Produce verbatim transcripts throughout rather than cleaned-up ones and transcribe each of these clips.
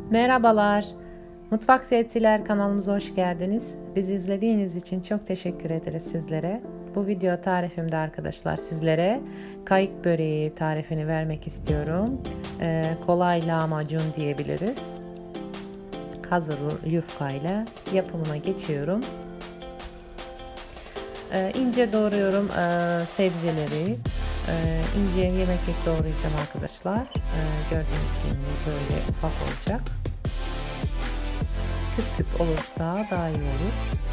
Merhabalar, Mutfak Zeytiler kanalımıza hoş geldiniz. Bizi izlediğiniz için çok teşekkür ederiz sizlere. Bu video tarifimde arkadaşlar sizlere kayık böreği tarifini vermek istiyorum. Ee, kolay lahmacun diyebiliriz. Hazır yufkayla yapımına geçiyorum. Ee, ince doğruyorum e, sebzeleri. Ee, ince yemeklik doğrayacağım arkadaşlar. Ee, gördüğünüz gibi böyle ufak olacak. Küp küp olursa daha iyi olur.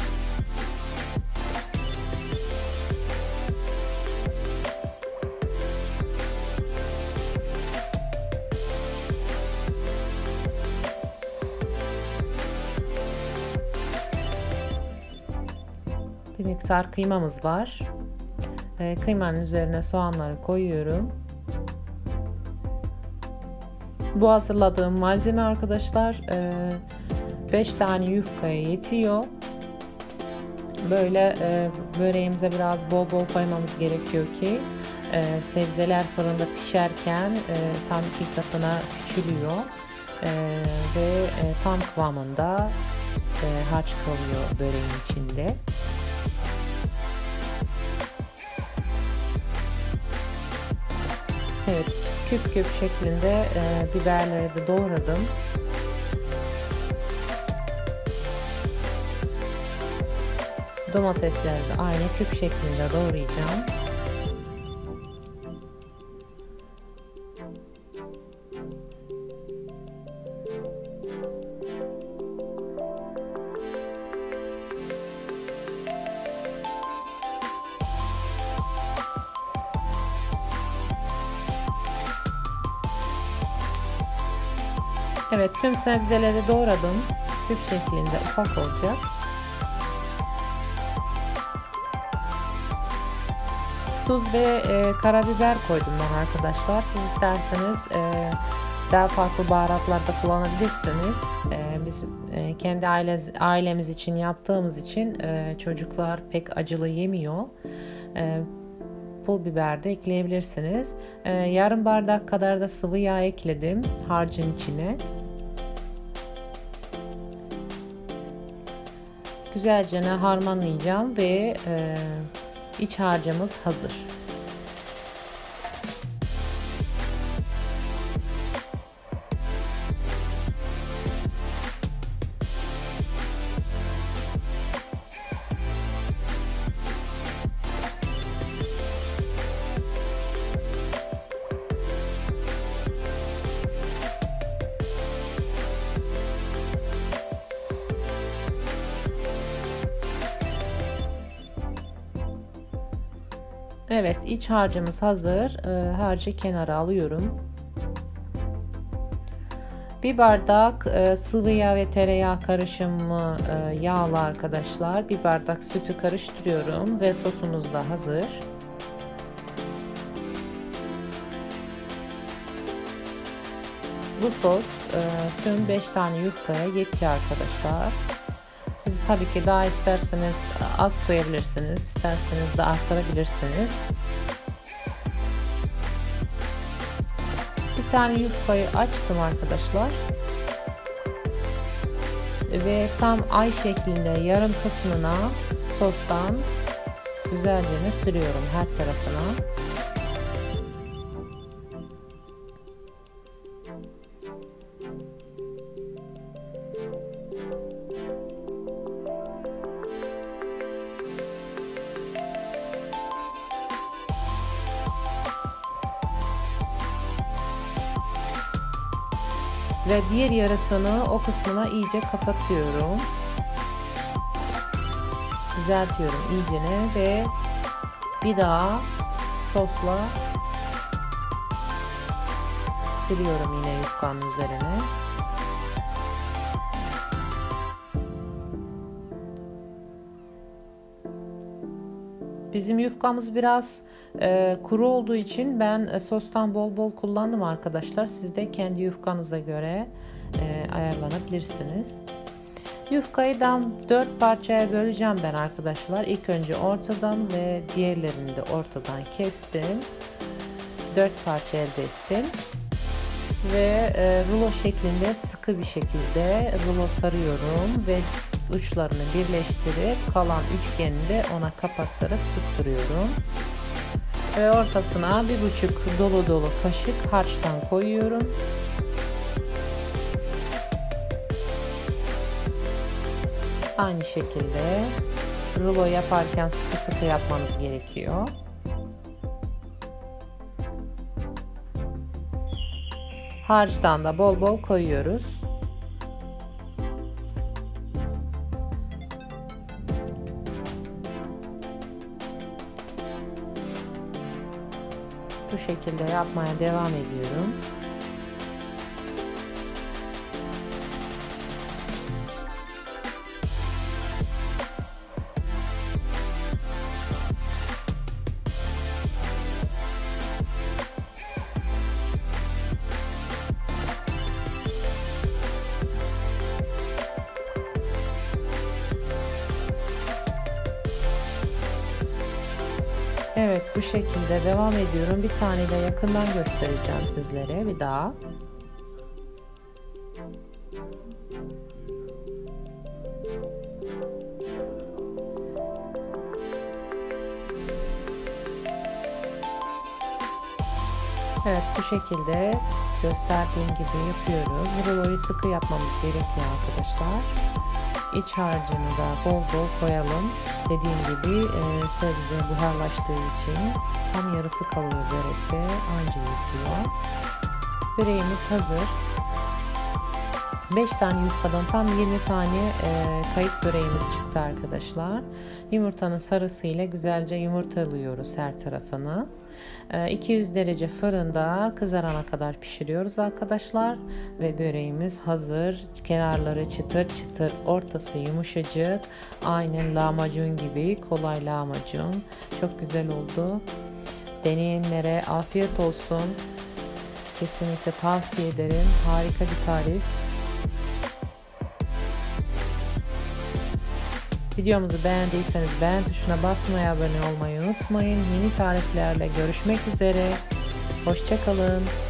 Bir miktar kıymamız var. Ee, kıymanın üzerine soğanları koyuyorum. Bu hazırladığım malzeme arkadaşlar beş tane yufkaya yetiyor. Böyle e, böreğimize biraz bol bol koymamız gerekiyor ki e, sebzeler fırında pişerken e, tam iki katına küçülüyor e, ve e, tam kıvamında e, harç kalıyor böreğin içinde. Evet, küp küp şeklinde e, biberleri de doğradım. Domatesleri de aynı küp şeklinde doğrayacağım. Evet, tüm sebzeleri doğradım. Küp şeklinde ufak olacak. Tuz ve e, karabiber koydum ben arkadaşlar. Siz isterseniz e, daha farklı baharatlar da kullanabilirsiniz. E, biz e, kendi aile, ailemiz için yaptığımız için e, çocuklar pek acılı yemiyor. E, pul biber de ekleyebilirsiniz. E, yarım bardak kadar da sıvı yağ ekledim harcın içine. Güzelce harmanlayacağım ve e, iç harcımız hazır. Evet, iç harcımız hazır. E, harcı kenara alıyorum. Bir bardak e, sıvı yağ ve tereyağı karışımı e, yağlı arkadaşlar. Bir bardak sütü karıştırıyorum ve sosumuz da hazır. Bu sos e, tüm beş tane yufkaya yetti arkadaşlar. Siz tabii ki daha isterseniz az koyabilirsiniz, isterseniz de arttırabilirsiniz. Bir tane yufkayı açtım arkadaşlar ve tam ay şeklinde yarım kısmına sostan güzelce sürüyorum her tarafına. Ve diğer yarısını o kısmına iyice kapatıyorum. Düzeltiyorum iyicene ve bir daha sosla sürüyorum yine yufkanın üzerine. Bizim yufkamız biraz e, kuru olduğu için ben e, sostan bol bol kullandım arkadaşlar. Siz de kendi yufkanıza göre e, ayarlanabilirsiniz. Yufkayı da dört parçaya böleceğim ben arkadaşlar. İlk önce ortadan ve diğerlerini de ortadan kestim. dört parça elde ettim. ve e, rulo şeklinde sıkı bir şekilde rulo sarıyorum ve uçlarını birleştirip kalan üçgeni de ona kapatarak tutturuyorum. Ve ortasına bir buçuk dolu dolu kaşık harçtan koyuyorum. Aynı şekilde rulo yaparken sıkı sıkı yapmanız gerekiyor. Harçtan da bol bol koyuyoruz. Bu şekilde yapmaya devam ediyorum. Evet, bu şekilde devam ediyorum. Bir tane de yakından göstereceğim sizlere bir daha. Evet, bu şekilde gösterdiğim gibi yapıyoruz. Ruloyu sıkı yapmamız gerekiyor arkadaşlar. İç harcını da bol bol koyalım. Dediğim gibi e, sebze buharlaştığı için tam yarısı kalıyor börekte, anca yetiyor. Böreğimiz hazır. beş tane yufkadan tam yirmi tane e, kayık böreğimiz çıktı arkadaşlar. Yumurtanın sarısıyla güzelce yumurtalıyoruz her tarafını. E, iki yüz derece fırında kızarana kadar pişiriyoruz arkadaşlar. Ve böreğimiz hazır. Kenarları çıtır çıtır, ortası yumuşacık. Aynen lahmacun gibi, kolay lahmacun. Çok güzel oldu. Deneyenlere afiyet olsun. Kesinlikle tavsiye ederim. Harika bir tarif. Videomuzu beğendiyseniz beğen tuşuna basmayı, abone olmayı unutmayın. Yeni tariflerle görüşmek üzere. Hoşça kalın.